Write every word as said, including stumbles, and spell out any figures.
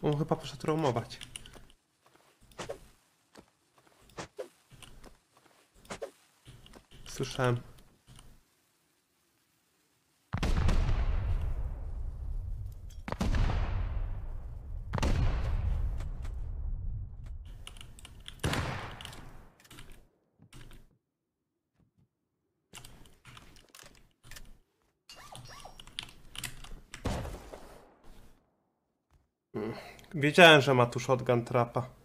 On chyba poszedł roamować. Słyszałem. Wiedziałem, że ma tu shotgun trapa.